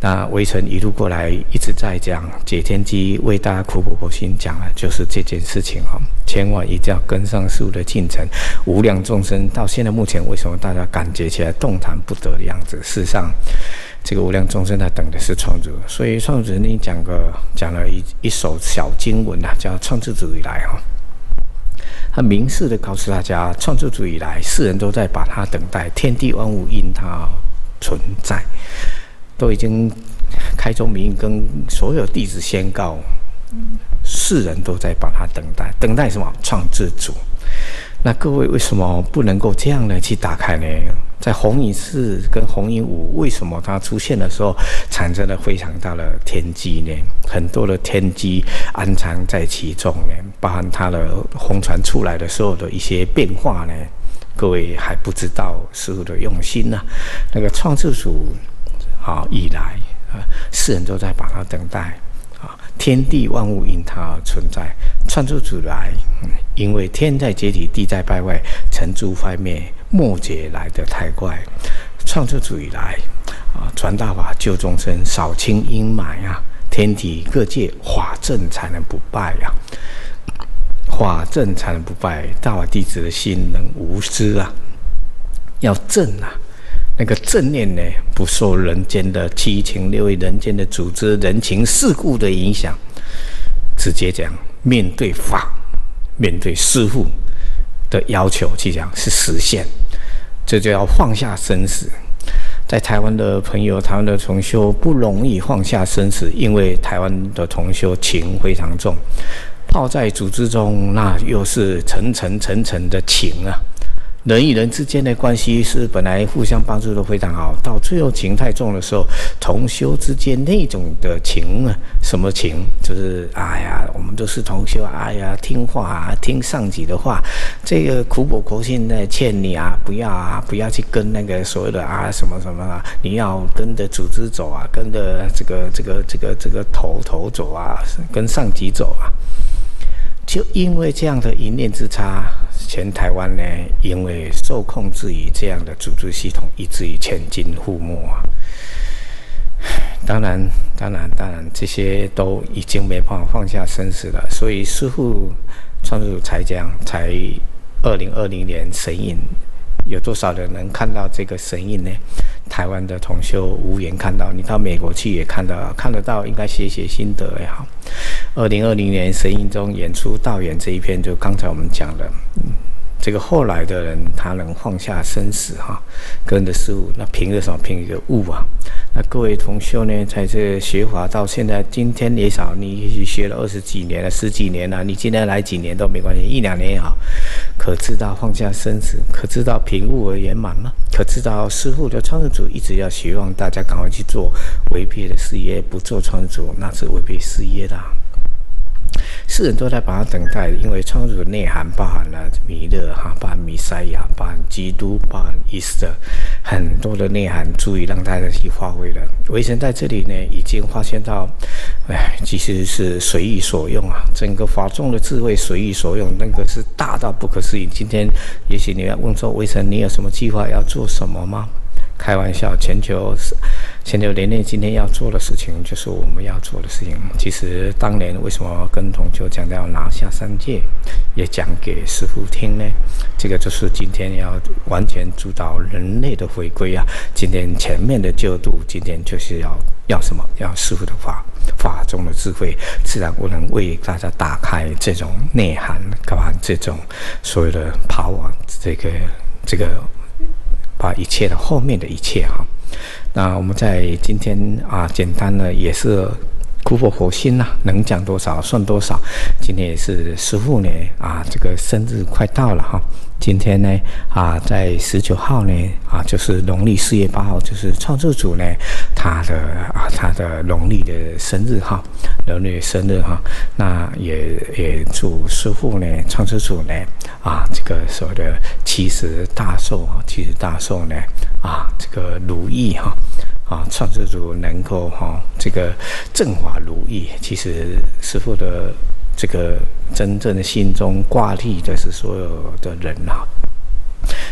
那微尘一路过来一直在讲解天机，为大家苦口婆心讲了，就是这件事情哈，千万一定要跟上师父的进程。无量众生到现在目前，为什么大家感觉起来动弹不得的样子？事实上，这个无量众生他等的是创主，所以创主曾经讲个讲了一一首小经文啊，叫《创世主以来》哈。他明示的告诉大家，创世主以来，世人都在把他等待，天地万物因他存在，都已经开宗明义跟所有弟子宣告，世人都在把他等待，等待什么？创世主。那各位为什么不能够这样呢？去打开呢？在红影寺跟红影舞，为什么它出现的时候产生了非常大的天机呢？很多的天机安藏在其中呢，包含它的红船出来的时候的一些变化呢。各位还不知道师父的用心呢、啊。那个创世主啊以来啊，世人都在把它等待。天地万物因它而存在，创世主来、嗯，因为天在解体，地在败坏，尘诸坏灭，末劫来得太快。创世主以来，啊，传大法救众生，扫清阴霾啊，天体各界法正才能不败啊，法正才能不败，大法弟子的心能无私啊，要正啊。那个正念呢，不受人间的七情六欲、人间的组织、人情世故的影响，直接讲面对法、面对师父的要求去讲是实现，这就要放下生死。在台湾的朋友、台湾的同修不容易放下生死，因为台湾的同修情非常重，泡在组织中，那又是层层层层的情啊。人与人之间的关系是本来互相帮助都非常好，到最后情太重的时候，同修之间那种的情啊，什么情？就是哎呀，我们都是同修，哎呀，听话啊，听上级的话，这个苦口婆心的劝你啊，不要啊，不要去跟那个所谓的啊什么什么啊，你要跟着组织走啊，跟着这个这个这个这个头头走啊，跟上级走啊。就因为这样的一念之差，全台湾呢，因为受控制于这样的组织系统，以至于千金覆没啊。当然，当然，当然，这些都已经没办法放下生死了。所以师父创世主才讲，才二零二零年神印，有多少人能看到这个神印呢？台湾的同修无缘看到，你到美国去也看到，看得到，应该写写心得也好。二零二零年神印中演出道演这一篇，就刚才我们讲的，嗯，这个后来的人他能放下生死哈，跟着师父，那凭着什么？凭一个悟啊！那各位同修呢，在这学法到现在，今天也少，你也许学了二十几年了，十几年了，你今天来几年都没关系，一两年也好。可知道放下生死？可知道平悟而圆满吗？可知道师父的创世主一直要希望大家赶快去做违背的事业，不做创世主那是违背事业的、啊。世人都在把它等待，因为创世主的内涵包含了弥勒哈，包含弥赛亚，包含基督，包含伊斯特，很多的内涵足以让大家去发挥了。微神在这里呢，已经发现到，哎，其实是随意所用啊，整个法中的智慧随意所用，那个是大到不可思议。今天也许你要问说，微神你有什么计划要做什么吗？开玩笑，全球全球联联今天要做的事情，就是我们要做的事情。其实当年为什么跟同修讲要拿下三界，也讲给师父听呢？这个就是今天要完全主导人类的回归啊！今天前面的救度，今天就是要要什么？要师父的法，法中的智慧，自然不能为大家打开这种内涵，搞完这种所有的 power， 这个这个。把一切的后面的一切哈，那我们在今天啊，简单的也是苦口婆心呐、啊，能讲多少算多少。今天也是师父呢啊，这个生日快到了哈。今天呢啊，在十九号呢啊，就是农历四月八号，就是创世主呢他的啊他的农历的生日哈，农历的生日哈。那也也祝师父呢，创世主呢啊，这个所谓的七十大寿啊，七十大寿呢啊，这个如意哈。啊，创世主能够哈、哦，这个正法如意，其实师父的这个真正的心中挂历的是所有的人啊。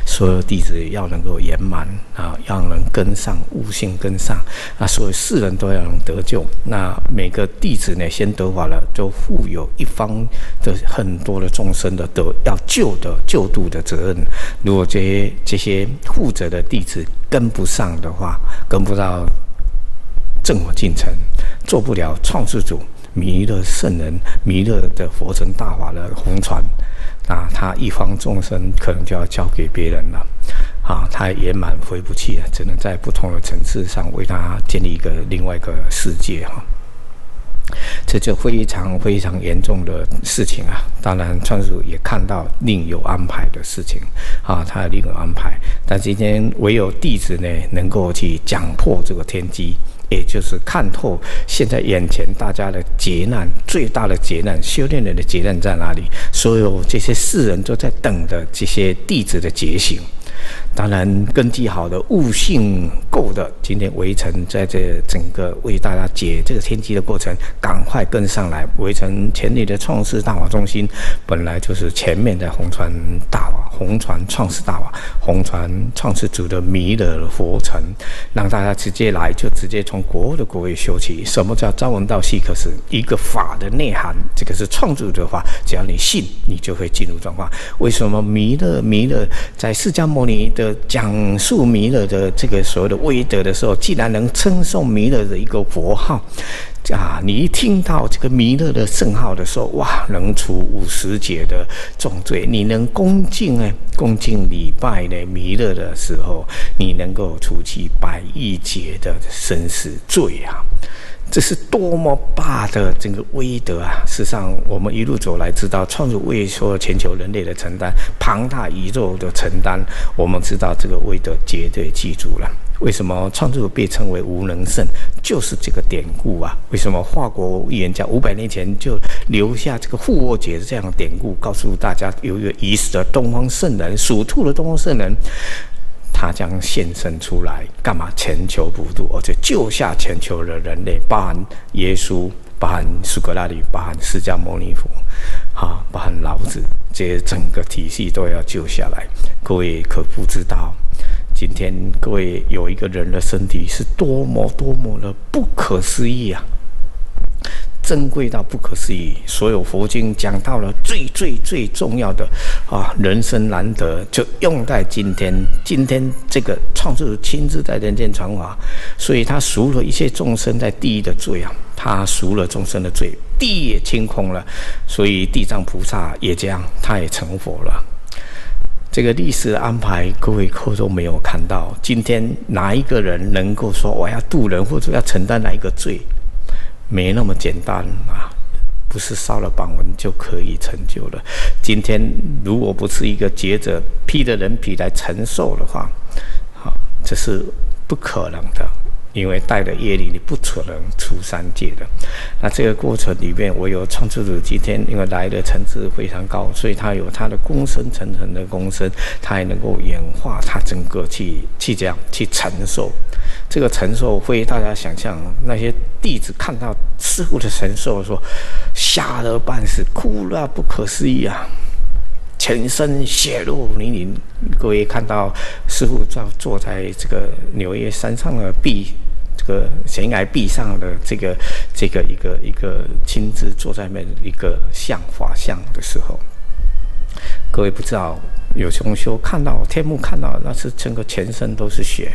所有弟子要能够圆满啊，要能跟上，悟性跟上啊，所有世人都要能得救。那每个弟子呢，先得法了，就负有一方的很多的众生的得要救的救度的责任。如果这些这些负责的弟子跟不上的话，跟不到正火进程，做不了创世主弥勒圣人、弥勒的佛尘大法的弘传，那他一方众生可能就要交给别人了。啊，他圆满回不去了，只能在不同的层次上为他建立一个另外一个世界哈。这就非常非常严重的事情啊！当然，创世主也看到另有安排的事情啊，他另有安排。但今天唯有弟子呢，能够去讲破这个天机，也就是看透现在眼前大家的劫难，最大的劫难，修炼人的劫难在哪里？所有这些世人都在等着这些弟子的觉醒。当然，根基好的、悟性够的，今天围城在这整个为大家解这个天机的过程，赶快跟上来。围城前里的创世大法中心，本来就是前面的红传大法、红传创世大法、红传创世主的弥勒佛城，让大家直接来，就直接从国的国位修起。什么叫朝闻道夕可死？一个法的内涵，这个是创世主的法，只要你信，你就会进入状况。为什么弥勒弥勒在释迦牟尼的讲述弥勒的这个所谓的威德的时候，既然能称颂弥勒的一个佛号啊，你一听到这个弥勒的圣号的时候，哇，能除五十劫的重罪。你能恭敬呢，恭敬礼拜呢弥勒的时候，你能够除去百亿劫的生死罪啊！这是多么大的这个威德啊！事实上，我们一路走来，知道创造为所有全球人类的承担，庞大宇宙的承担，我们知道这个威德绝对记住了。为什么创造主被称为无能胜？就是这个典故啊！为什么华国预言家五百年前就留下这个复活节这样的典故，告诉大家有一个已死的东方圣人，属兔的东方圣人，他将现身出来，干嘛？全球普渡，而且救下全球的人类，包含耶稣，包含苏格拉底，包含释迦牟尼佛，啊，包含老子，这些整个体系都要救下来。各位可不知道，今天各位有一个人的身体是多么多么的不可思议啊！珍贵到不可思议，所有佛经讲到了最最最重要的啊，人生难得，就用在今天。今天这个创世主亲自在人间传法，所以他赎了一切众生在地狱的罪啊，他赎了众生的罪，地也清空了，所以地藏菩萨也这样，他也成佛了。这个历史的安排，各位可都没有看到。今天哪一个人能够说我要渡人，或者要承担哪一个罪？没那么简单啊！不是烧了榜文就可以成就了。今天如果不是一个劫者披着人皮来承受的话，好，这是不可能的，因为带着业力，你不可能出三界的。那这个过程里面，我有创世主今天因为来的层次非常高，所以他有他的功深层层的功深，他还能够演化他整个去去这样去承受。这个承受会大家想象，那些弟子看到师父的承受，说吓得半死，哭了不可思议啊，全身血肉淋淋。各位看到师父坐坐在这个纽约山上的壁，这个悬崖壁上的这个这个一个一个亲自坐在那一个像法像的时候，各位不知道有同修看到天幕看到，那是整个全身都是血。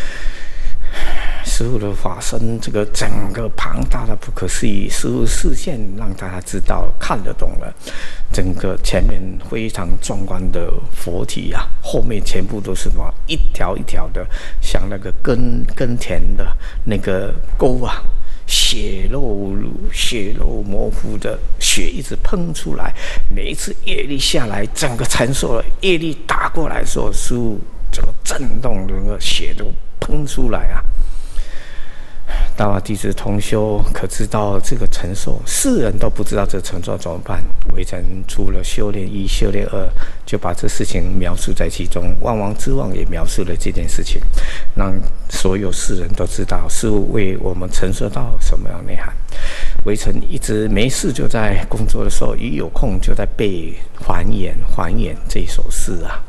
师父的法身，这个整个庞大的不可思议，师父视线让大家知道看得懂了。整个前面非常壮观的佛体啊，后面全部都是什么一条一条的，像那个耕耕田的那个沟啊，血肉血肉模糊的血一直喷出来。每一次业力下来，整个承受了业力打过来的时候，师父这个震动的那个血都喷出来啊！大法弟子同修可知道这个承受，世人都不知道这个承受怎么办？微尘除了修炼一、修炼二，就把这事情描述在其中。万王之王也描述了这件事情，让所有世人都知道师父为我们承受到什么样的内涵。微尘一直没事就在工作的时候，一有空就在背还原还原这一首诗啊。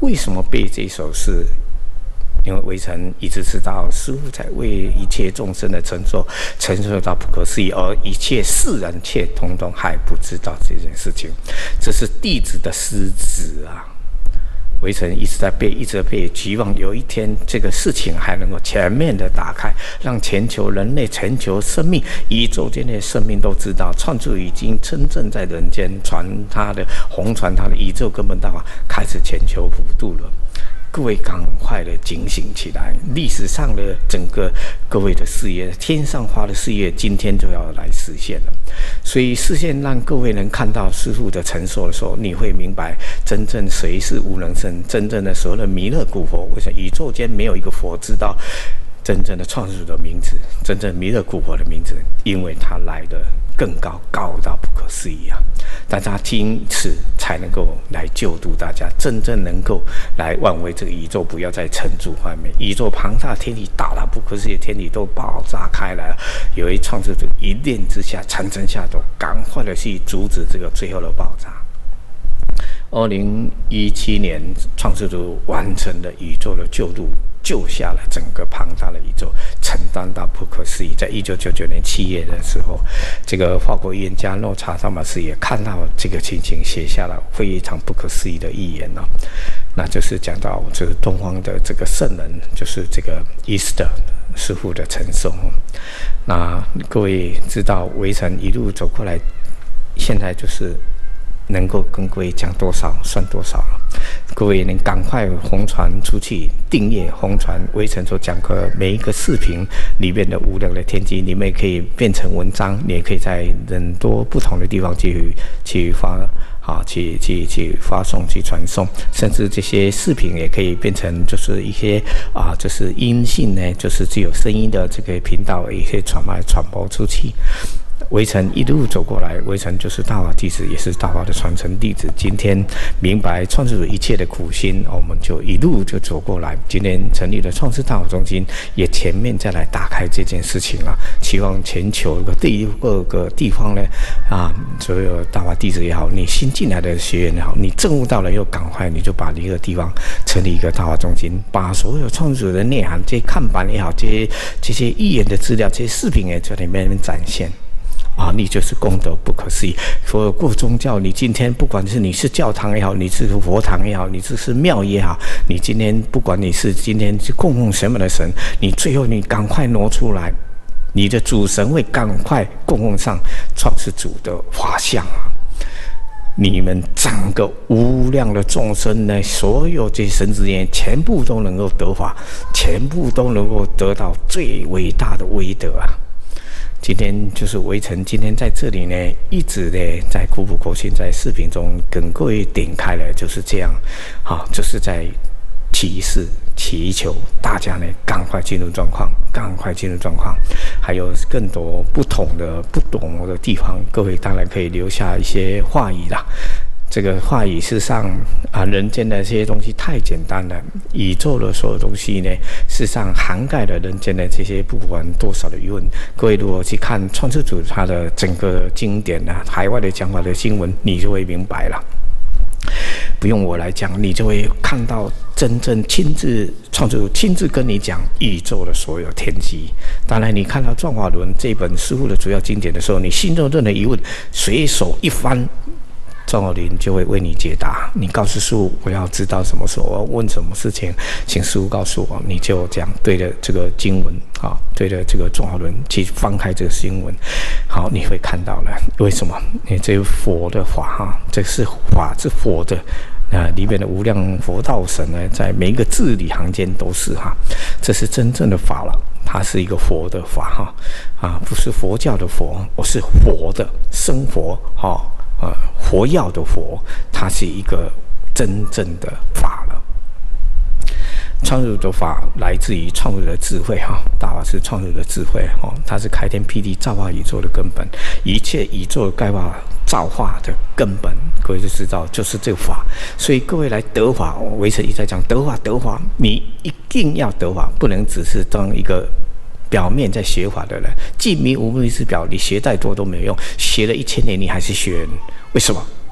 为什么背这首诗？因为微尘一直知道师父在为一切众生的承受承受到不可思议，而一切世人却统统还不知道这件事情，这是弟子的失职啊。微尘一直在背，一直在背，希望有一天这个事情还能够全面的打开，让全球人类、全球生命、宇宙间的生命都知道，创造已经真正在人间传他的弘传他的宇宙根本大法，开始全球普渡了。各位赶快的警醒起来！历史上的整个各位的事业，天上花的事业，今天就要来实现了。所以视线让各位能看到师父的承受的时候，你会明白真正谁是无能生，真正的所谓的弥勒古佛。为什么宇宙间没有一个佛知道真正的创世主的名字，真正弥勒古佛的名字？因为他来的更高，高到不可思议啊！但他因此才能够来救度大家，真正能够来挽回这个宇宙，不要再沉住外面。宇宙庞大天体大到不可思议，天体都爆炸开来了。有一创世主一念之下，产生下头，赶快的去阻止这个最后的爆炸。二零一七年，创世主完成了宇宙的救度，救下了整个庞大的宇宙，承担到不可思议。在一九九九年七月的时候，这个法国预言家诺查萨马斯也看到这个情形，写下了非常不可思议的预言哦。那就是讲到这个东方的这个圣人，就是这个伊斯特师父的承受。那各位知道，微尘一路走过来，现在就是能够跟各位讲多少算多少了。各位能赶快弘传出去，订阅弘传微尘所讲的每一个视频里面的无量的天机，你们也可以变成文章，你也可以在很多不同的地方去去发啊，去去去发送、去传送，甚至这些视频也可以变成就是一些啊，就是音信呢，就是只有声音的这个频道，也可以传卖传播出去。微尘一路走过来，微尘就是大法弟子，也是大法的传承弟子。今天明白创世主一切的苦心，我们就一路就走过来。今天成立了创世大法中心，也前面再来打开这件事情了。希望全球的第各个地方呢，啊，所有大法弟子也好，你新进来的学员也好，你证悟到了，又赶快你就把一个地方成立一个大法中心，把所有创世主的内涵，这些看板也好，这些这些预言的资料，这些视频也在里面展现。啊，你就是功德不可思议。所有过宗教，你今天不管是你是教堂也好，你是佛堂也好，你这是庙也好，你今天不管你是今天是供奉什么的神，你最后你赶快挪出来，你的主神会赶快供奉上创世主的法相啊！你们整个无量的众生呢，所有这些神之言，全部都能够得法，全部都能够得到最伟大的威德啊！今天就是微尘，今天在这里呢，一直呢在苦苦口心，在视频中跟各位点开了，就是这样，好，就是在祈示、祈求大家呢赶快进入状况，赶快进入状况。还有更多不同的不懂的地方，各位当然可以留下一些话语啦。这个话语事实上啊，人间的这些东西太简单了，宇宙的所有东西呢，事实上涵盖了人间的这些不管多少的疑问。各位如果去看创世主他的整个经典啊，海外的讲法的经文，你就会明白了。不用我来讲，你就会看到真正亲自创世主亲自跟你讲宇宙的所有天机。当然，你看到《转法轮》这本师父的主要经典的时候，你心中任何疑问，随手一翻，庄友林就会为你解答。你告诉师父，我要知道什么时候，我要问什么事情，请师父告诉我。你就这样对着这个经文啊，对着这个庄友轮去翻开这个经文，好，你会看到了。为什么？你这个佛的法哈、啊，这是法是佛的。啊，里面的无量佛道神呢，在每一个字里行间都是哈，这是真正的法了。它是一个佛的法哈，啊，不是佛教的佛，我是活的生活哈。呃，活药的佛，它是一个真正的法了。创世的法来自于创世的智慧哈，大法是创世的智慧哦，它是开天辟地造化宇宙的根本，一切宇宙的概化造化的根本，各位就知道就是这个法。所以各位来得法，微尘一直在讲得法得法，你一定要得法，不能只是当一个表面在学法的人，既迷无目之表，你学再多都没有用，学了一千年你还是学人，为什么？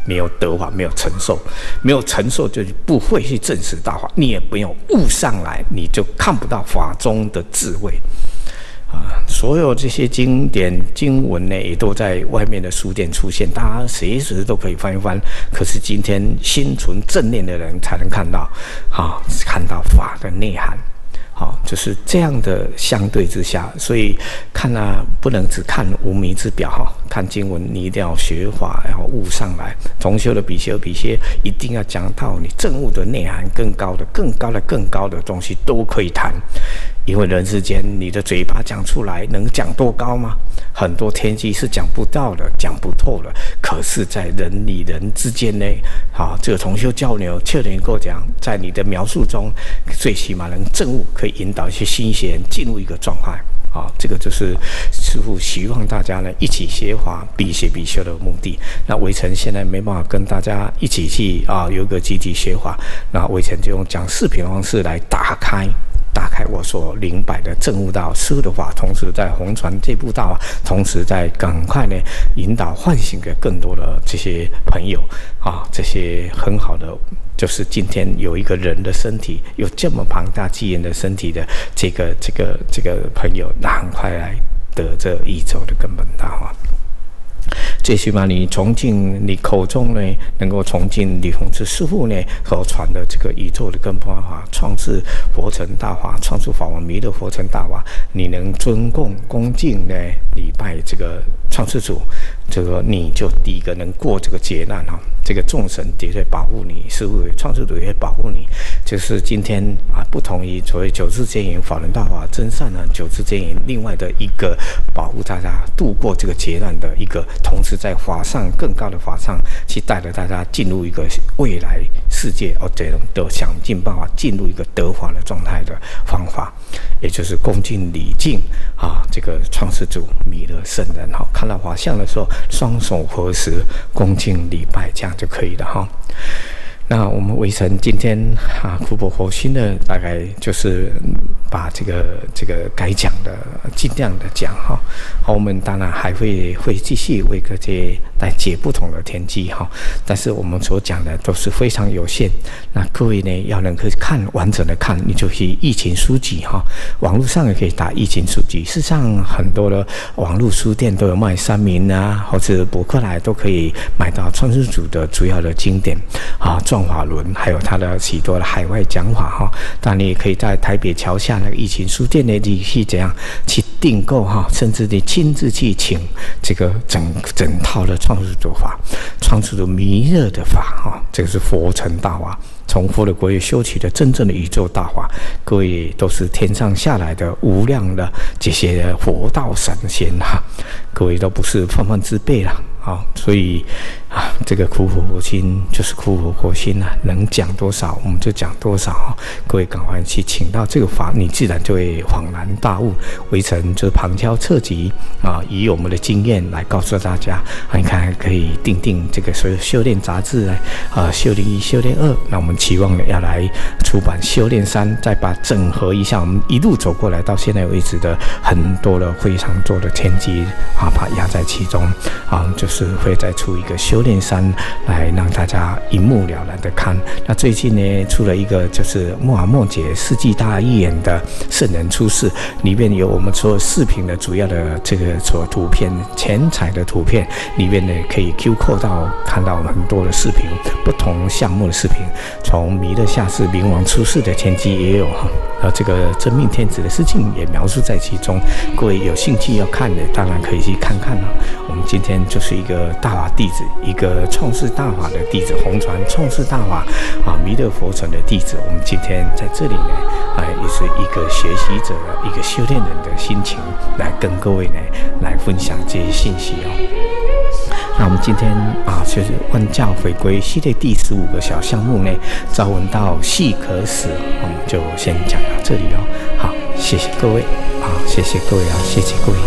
没有得法，没有承受，没有承受就不会去证实大法，你也没有悟上来，你就看不到法中的智慧。啊，所有这些经典经文呢，也都在外面的书店出现，大家随时都可以翻一翻。可是今天心存正念的人才能看到，啊，看到法的内涵。好，就是这样的相对之下，所以看啊，不能只看无名之表哈。看经文，你一定要学法，然后悟上来。同修的比修比些，一定要讲到你证悟的内涵，更高的、更高的、更高的东西都可以谈。因为人世间，你的嘴巴讲出来能讲多高吗？很多天机是讲不到的，讲不透的。可是，在人与人之间呢，啊，这个同修交流，确能够讲，在你的描述中，最起码能证悟，可以引导一些新学员进入一个状态。啊，这个就是师父希望大家呢一起学法，必学必修的目的。那微尘现在没办法跟大家一起去啊，有一个集体学法，那微尘就用讲视频的方式来打开。打开我所明白的证悟到师父的法，同时在弘传这部道，同时在赶快呢引导唤醒给更多的这些朋友啊，这些很好的，就是今天有一个人的身体，有这么庞大机缘的身体的这个这个这个朋友，赶快来得这宇宙的根本大法。最起码你崇敬你口中呢，能够崇敬李洪志师父呢所传的这个宇宙的根本法，创世佛成大法，创世法王弥勒佛成大法，你能尊供恭敬呢礼拜这个创世主，这个你就第一个能过这个劫难哈。这个众神也会保护你，师父创世主也会保护你。就是今天啊，不同于所谓九字真言、法轮大法、真善呢九字真言，另外的一个保护大家度过这个劫难的一个，同时在法上更高的法上去带着大家进入一个未来世界，哦，这种的想尽办法进入一个得法的状态的方法，也就是恭敬礼敬啊，这个创世主弥勒圣人哈，看到法相的时候，双手合十，恭敬礼拜，这样就可以了哈。那我们微尘今天啊，苦口婆心的大概就是把这个这个该讲的尽量的讲哈。好，我们当然还会会继续为各界来解不同的天机哈，但是我们所讲的都是非常有限。那各位呢，要能够看完整的看，你就去疫情书籍哈，网络上也可以打疫情书籍。事实上，很多的网络书店都有卖三民啊，或者博客来都可以买到创世主的主要的经典啊。法轮，还有他的许多的海外讲法哈，当然你也可以在台北桥下那个疫情书店呢，你去怎样去订购哈，甚至你亲自去请这个整整套的创世主法、创世主弥勒的法哈，这个是佛成大法。从佛的国业修起的真正的宇宙大法，各位都是天上下来的无量的这些佛道神仙哈，各位都不是泛泛之辈啦。好，所以啊，这个苦口婆心就是苦口婆心啊，能讲多少我们就讲多少哈。各位赶快去请到这个法，你自然就会恍然大悟。微尘就是旁敲侧击啊，以我们的经验来告诉大家，啊、你看可以订订这个所有修炼杂志来啊，修炼一、修炼二，那我们期望要来出版修炼三，再把整合一下我们一路走过来到现在为止的很多的非常多的天机啊，把它压在其中啊，就是会再出一个修炼三来让大家一目了然的看。那最近呢，出了一个就是穆罕默解世纪大预言的圣人出世，里面有我们所有视频的主要的这个所图片，前彩的图片里面呢，可以 Q 扣到看到很多的视频，不同项目的视频，从弥勒下世、冥王出世的天机也有哈。呃，这个真命天子的事情也描述在其中，各位有兴趣要看的，当然可以去看看了。我们今天就是一个大法弟子，一个创世大法的弟子，弘传创世大法啊，弥勒佛城的弟子。我们今天在这里呢，啊，也是一个学习者、一个修炼人的心情，来跟各位呢来分享这些信息哦。那我们今天啊，就是万教回归系列第十五个小项目呢，朝闻道，夕可死，我们就先讲到这里哦。好，谢谢各位，好，谢谢各位啊，谢谢各位。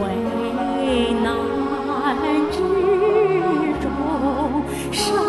危难之中。